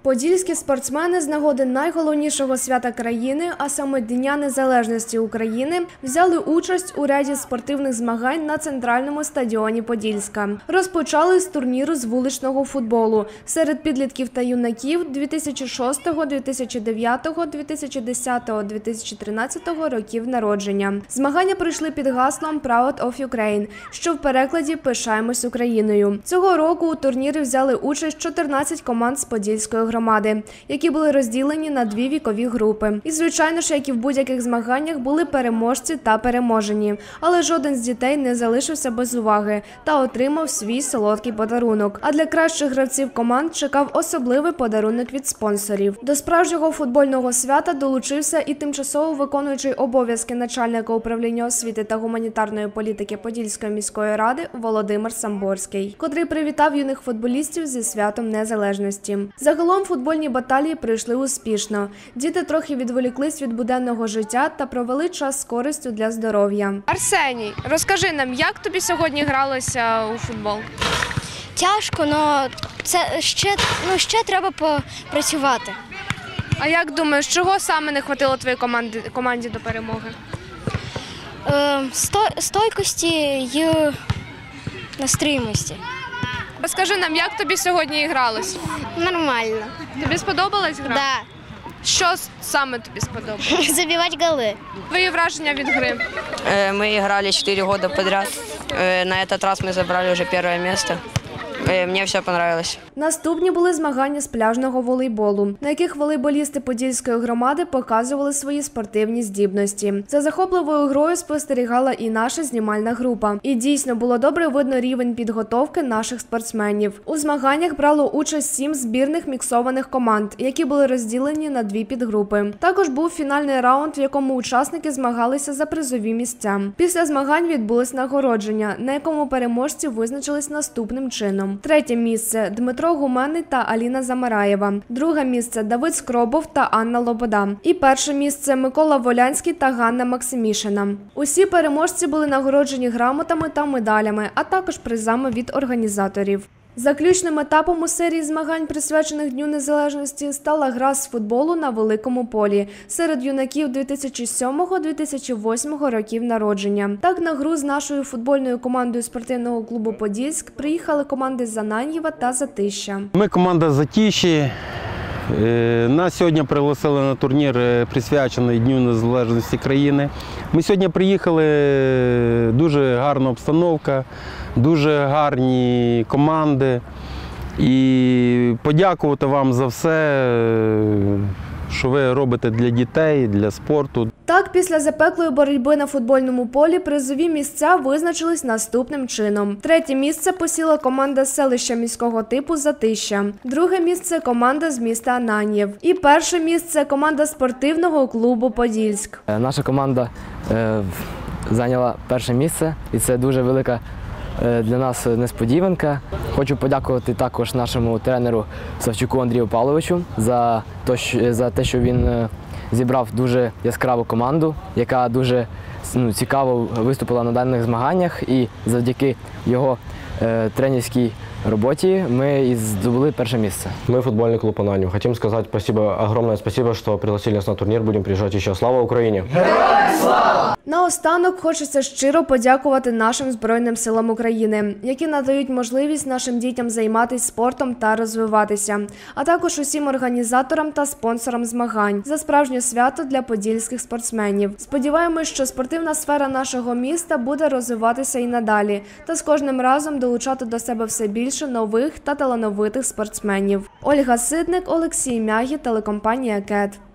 Подільські спортсмени з нагоди найголовнішого свята країни, а саме Дня Незалежності України, взяли участь у ряді спортивних змагань на центральному стадіоні Подільська. Розпочали з турніру з вуличного футболу серед підлітків та юнаків 2006, 2009, 2010, 2013 років народження. Змагання пройшли під гаслом «Proud of Ukraine», що в перекладі «Пишаємось Україною». Цього року у турнірі взяли участь 14 команд з Подільської громади, які були розділені на дві вікові групи. І, звичайно ж, як і в будь-яких змаганнях, були переможці та переможені. Але жоден з дітей не залишився без уваги та отримав свій солодкий подарунок. А для кращих гравців команд чекав особливий подарунок від спонсорів. До справжнього футбольного свята долучився і тимчасово виконуючий обов'язки начальника управління освіти та гуманітарної політики Подільської міської ради Володимир Самборський, котрий привітав юних футболістів зі святом Незалежності. Загалом футбольні баталії пройшли успішно. Діти трохи відволіклись від буденного життя та провели час з користю для здоров'я. Арсеній, розкажи нам, як тобі сьогодні гралося у футбол? Тяжко, але це ще треба попрацювати. А як думаєш, чого саме не хватило твоїй команді до перемоги? Стойкості і настроємості. Розкажи нам, як тобі сьогодні гралось? Нормально. Тобі сподобалась гра? Да. Що саме тобі сподобалось? Забивати голи. Твої враження від гри? Мы играли 4 года подряд. На этот раз мы забрали уже первое место. Мне все понравилось. Наступні були змагання з пляжного волейболу, на яких волейболісти Подільської громади показували свої спортивні здібності. За захопливою грою спостерігала і наша знімальна група. І дійсно було добре видно рівень підготовки наших спортсменів. У змаганнях брало участь 7 збірних міксованих команд, які були розділені на дві підгрупи. Також був фінальний раунд, в якому учасники змагалися за призові місця. Після змагань відбулось нагородження, на якому переможці визначились наступним чином. Третє місце – Дмитро Гуменний та Аліна Замараєва. Друге місце – Давид Скробов та Анна Лобода. І перше місце – Микола Волянський та Ганна Максимішина. Усі переможці були нагороджені грамотами та медалями, а також призами від організаторів. Заключним етапом у серії змагань, присвячених Дню Незалежності, стала гра з футболу на великому полі серед юнаків 2007-2008 років народження. Так, на гру з нашою футбольною командою спортивного клубу «Подільськ» приїхали команди з Ананьєва та Затища. Ми команда Затіші. Нас сьогодні пригласили на турнір, присвячений Дню Незалежності країни. Ми сьогодні приїхали, дуже гарна обстановка, дуже гарні команди. І подякувати вам за все, що ви робите для дітей, для спорту. Так, після запеклої боротьби на футбольному полі призові місця визначились наступним чином. Третє місце посіла команда з селища міського типу Затища. Друге місце – команда з міста Ананьєв. І перше місце – команда спортивного клубу «Подільськ». Наша команда зайняла перше місце, і це дуже велика для нас несподіванка. Хочу подякувати також нашому тренеру Савчуку Андрію Павловичу за те, що він зібрав дуже яскраву команду, яка дуже цікаво виступила на даних змаганнях, і завдяки його тренерській роботі ми и здобули перше місце. Мы футбольный клуб «Ананьев». Хотим сказать огромное спасибо, что пригласили нас на турнир. Будем приезжать еще. Слава Україні! Наостанок хочеться щиро подякувати нашим Збройним силам України, які надають можливість нашим дітям займатися спортом та розвиватися, а також усім організаторам та спонсорам змагань за справжнє свято для подільських спортсменів. Сподіваємось, що спортивна сфера нашого міста буде розвиватися і надалі, та з кожним разом долучати до себе все більше нових та талановитих спортсменів. Ольга Сидник, Олексій Мягі, телекомпанія «КЕТ».